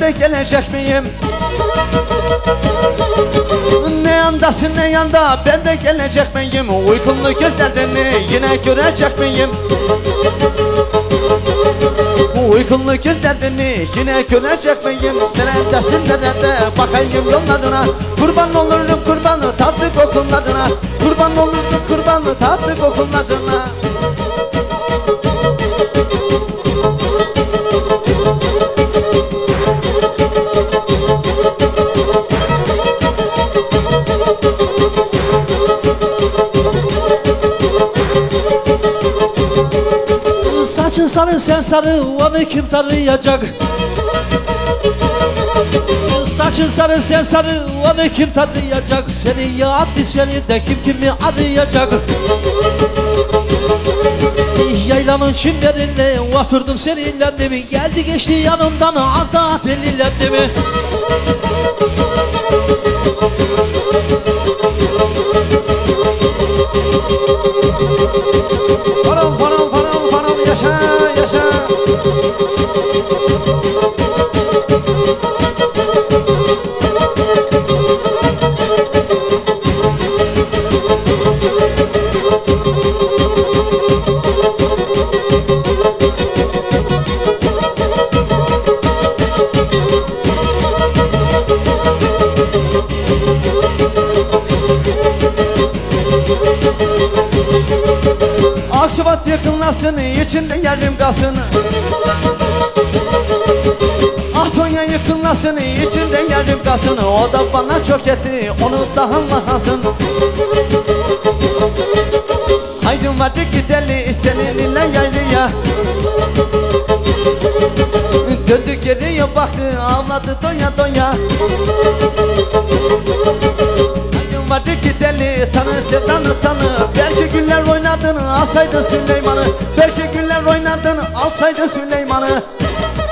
de gelecek miyim? Ne yandasın ne yanda, ben de gelecek miyim? Uykulu gözlerini yine görecek miyim? Uykulu gözlerini yine görecek miyim? Neredesin nerede, bakayım yollarına. Kurban olurum kurbanı tatlı kokularına. Kurban olurum kurbanı tatlı kokularına. Saçın sarı sen sarı, onu kim tarayacak? Saçın sarı sen sarı, onu kim tarayacak? Seni ya adlı seni de kimi arayacak? Yaylanın çimlerinde oturdum seninle mi? Geldi geçti yanımdan az daha delilendi mi? Farol farol farol farol yaşa yaşa. Akçabat yakınlasın, içinde yerim kalsın. Ah Tonya yakınlasın, içinde yerim kalsın. O da bana çok etti, onu da anlasın. Haydi hadi gidelim seninle yaylıya. Döndü geriye baktı, ağladı doya doya. Hadi gidelim, tanı sevdanı tanı. Belki güller oynadın, alsaydı Süleyman'ı. Belki güller oynadın, alsaydı Süleyman'ı.